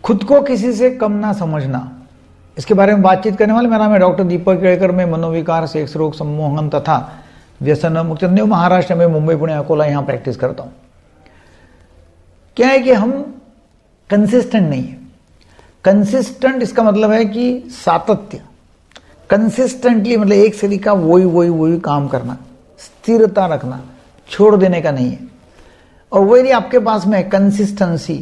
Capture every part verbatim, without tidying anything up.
खुद को किसी से कम ना समझना, इसके बारे में बातचीत करने वाले। मेरा नाम है डॉक्टर दीपक केळकर। मैं मनोविकार, सेक्स रोग, सम्मोहन तथा व्यसन मुक्त न्यू महाराष्ट्र में, मुंबई, पुणे, अकोला यहाँ प्रैक्टिस करता हूँ। क्या है कि हम कंसिस्टेंट नहीं है। कंसिस्टेंट इसका मतलब है कि सातत्य, कंसिस्टेंटली मतलब एक से का वही वही वही काम करना, स्थिरता रखना, छोड़ देने का नहीं है। और वो यदि आपके पास में कंसिस्टेंसी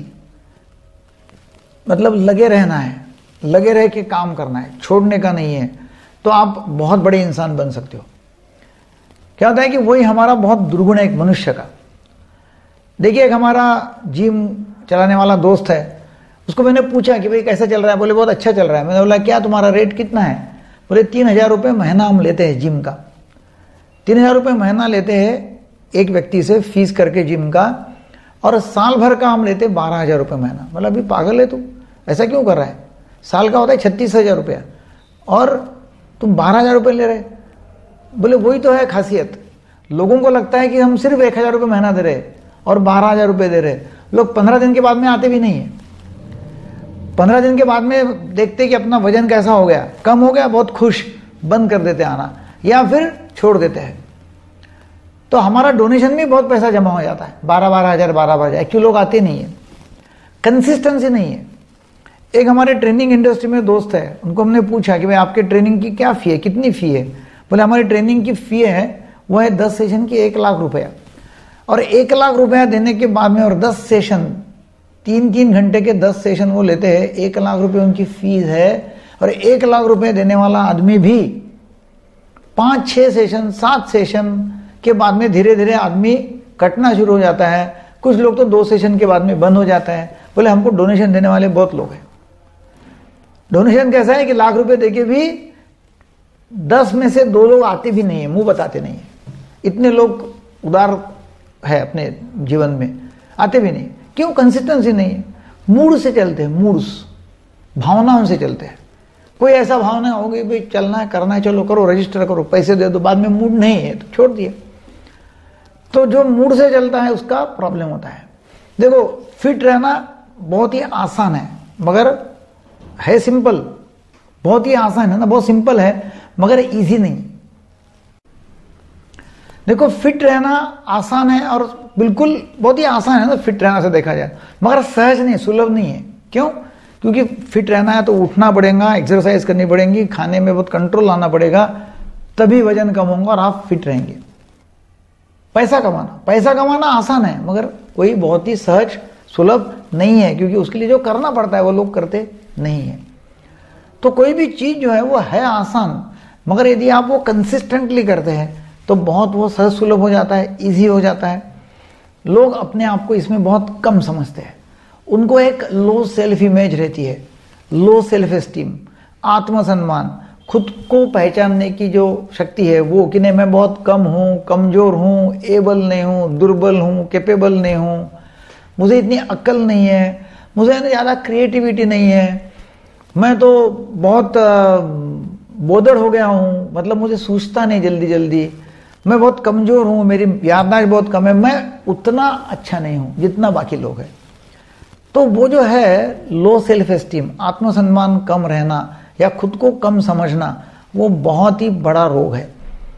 मतलब लगे रहना है, लगे रह के काम करना है, छोड़ने का नहीं है, तो आप बहुत बड़े इंसान बन सकते हो। क्या होता है कि वही हमारा बहुत दुर्गुण है एक मनुष्य का। देखिए, एक हमारा जिम चलाने वाला दोस्त है, उसको मैंने पूछा कि भाई कैसा चल रहा है? बोले बहुत अच्छा चल रहा है। मैंने बोला क्या तुम्हारा रेट कितना है? बोले तीन हजार रुपये महीना हम लेते हैं जिम का। तीन हजार रुपये महीना लेते हैं एक व्यक्ति से फीस करके जिम का, और साल भर का हम लेते बारह हजार रुपये महीना। मतलब अभी पागल है तू, ऐसा क्यों कर रहा है? साल का होता है छत्तीस हजार रुपया और तुम बारह हजार रुपये ले रहे। बोले वही तो है खासियत। लोगों को लगता है कि हम सिर्फ एक हजार रुपये महीना दे रहे और बारह हजार रुपये दे रहे। लोग पंद्रह दिन के बाद में आते भी नहीं है। पंद्रह दिन के बाद में देखते कि अपना वजन कैसा हो गया, कम हो गया, बहुत खुश, बंद कर देते आना या फिर छोड़ देते हैं। तो हमारा डोनेशन में बहुत पैसा जमा हो जाता है, बारह बारह हजार बारह बारह हजार। एक्चुअली लोग आते नहीं है, कंसिस्टेंसी नहीं है। एक हमारे ट्रेनिंग इंडस्ट्री में दोस्त है, उनको हमने पूछा कि भाई आपके ट्रेनिंग की क्या फी है, कितनी फी है? बोले हमारी ट्रेनिंग की फी है वो है दस सेशन की एक लाख रुपया। और एक लाख रुपया देने के बाद में और दस सेशन, तीन तीन घंटे के दस सेशन वो लेते हैं, एक लाख रुपए उनकी फीस है। और एक लाख रुपए देने वाला आदमी भी पाँच छः सेशन, सात सेशन के बाद में धीरे धीरे आदमी कटना शुरू हो जाता है। कुछ लोग तो दो सेशन के बाद में बंद हो जाता है। बोले हमको डोनेशन देने वाले बहुत लोग हैं। डोनेशन कैसा है कि लाख रुपए देके भी दस में से दो लोग आते भी नहीं है, मुंह बताते नहीं है। इतने लोग उदार है अपने जीवन में, आते भी नहीं। क्यों? कंसिस्टेंसी नहीं है। मूड से चलते हैं, मूड्स, भावनाओं से चलते हैं। कोई ऐसा भावना होगी भाई चलना है, करना है, चलो करो, रजिस्टर करो, पैसे दे दो, बाद में मूड नहीं है तो छोड़ दिया। तो जो मूड से चलता है उसका प्रॉब्लम होता है। देखो, फिट रहना बहुत ही आसान है मगर है सिंपल। बहुत ही आसान है ना, बहुत सिंपल है मगर इजी नहीं। देखो, फिट रहना आसान है और बिल्कुल बहुत ही आसान है ना फिट रहना से देखा जाए, मगर सहज नहीं, सुलभ नहीं है। क्यों? क्योंकि फिट रहना है तो उठना पड़ेगा, एक्सरसाइज करनी पड़ेगी, खाने में बहुत कंट्रोल लाना पड़ेगा, तभी वजन कम होगा और आप फिट रहेंगे। पैसा कमाना, पैसा कमाना आसान है मगर कोई बहुत ही सहज सुलभ नहीं है, क्योंकि उसके लिए जो करना पड़ता है वो लोग करते नहीं है। तो कोई भी चीज जो है वो है आसान, मगर यदि आप वो कंसिस्टेंटली करते हैं तो बहुत वो सहज सुलभ हो जाता है, इजी हो जाता है। लोग अपने आप को इसमें बहुत कम समझते हैं। उनको एक लो सेल्फ इमेज रहती है, लो सेल्फ एस्टीम, आत्मसम्मान, खुद को पहचानने की जो शक्ति है वो कि नहीं मैं बहुत कम हूँ, कमजोर हूँ, एबल नहीं हूँ, दुर्बल हूँ, कैपेबल नहीं हूँ, मुझे इतनी अक्ल नहीं है, मुझे ज़्यादा क्रिएटिविटी नहीं है, मैं तो बहुत बोदड़ हो गया हूँ, मतलब मुझे सूझता नहीं जल्दी जल्दी, मैं बहुत कमजोर हूँ, मेरी याददाश्त बहुत कम है, मैं उतना अच्छा नहीं हूँ जितना बाकी लोग हैं। तो वो जो है लो सेल्फ एस्टीम, आत्मसम्मान कम रहना या खुद को कम समझना, वो बहुत ही बड़ा रोग है।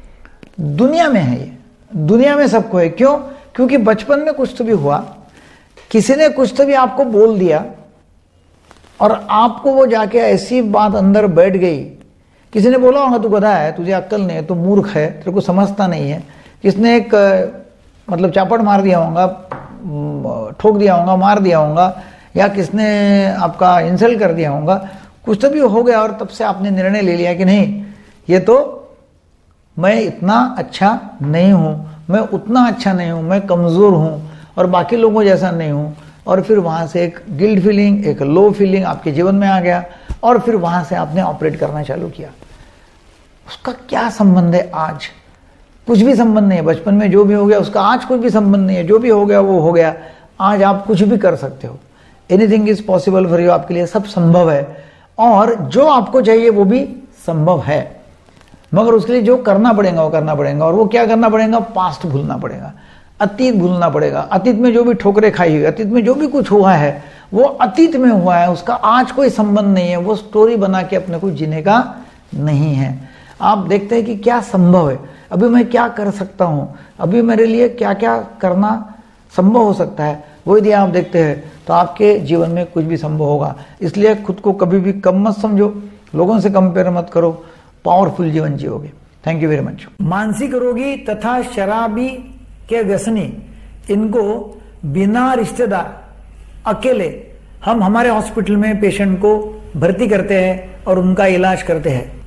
दुनिया में है ये, दुनिया में सबको है। क्यों? क्योंकि बचपन में कुछ तो भी हुआ, किसी ने कुछ तो भी आपको बोल दिया और आपको वो जाके ऐसी बात अंदर बैठ गई। किसी ने बोला होगा तू गधा है, तुझे अक्ल नहीं है, तू मूर्ख है, तेरे को समझता नहीं है। किसने एक मतलब चापड़ मार दिया होगा, ठोक दिया होगा, मार दिया होगा, या किसने आपका इंसल्ट कर दिया होगा, कुछ तो भी हो गया और तब से आपने निर्णय ले लिया कि नहीं, ये तो मैं इतना अच्छा नहीं हूँ, मैं उतना अच्छा नहीं हूँ, मैं कमज़ोर हूँ और बाकी लोगों जैसा नहीं हूँ। और फिर वहाँ से एक गिल्ट फीलिंग, एक लो फीलिंग आपके जीवन में आ गया और फिर वहाँ से आपने ऑपरेट करना चालू किया। उसका क्या संबंध है आज? कुछ भी संबंध नहीं है। बचपन में जो भी हो गया उसका आज कुछ भी संबंध नहीं है। जो भी हो गया वो हो गया। आज आप कुछ भी कर सकते हो। Anything is possible for you. आपके लिए सब संभव है और जो आपको चाहिए वो भी संभव है, मगर उसके लिए जो करना पड़ेगा वो करना पड़ेगा। और वो क्या करना पड़ेगा? पास्ट भूलना पड़ेगा, अतीत भूलना पड़ेगा। अतीत में जो भी ठोकरें खाई हुई, अतीत में जो भी कुछ हुआ है वो अतीत में हुआ है, उसका आज कोई संबंध नहीं है, वो स्टोरी बना के अपने को जीने का नहीं है। आप देखते हैं कि क्या संभव है, अभी मैं क्या कर सकता हूं, अभी मेरे लिए क्या क्या करना संभव हो सकता है, वो यदि आप देखते हैं तो आपके जीवन में कुछ भी संभव होगा। इसलिए खुद को कभी भी कम मत समझो, लोगों से कंपेयर मत करो, पावरफुल जीवन जियोगे। Thank you very much. मानसिक रोगी तथा शराबी के व्यसनी, इनको बिना रिश्तेदार अकेले हम हमारे हॉस्पिटल में पेशेंट को भर्ती करते हैं और उनका इलाज करते हैं।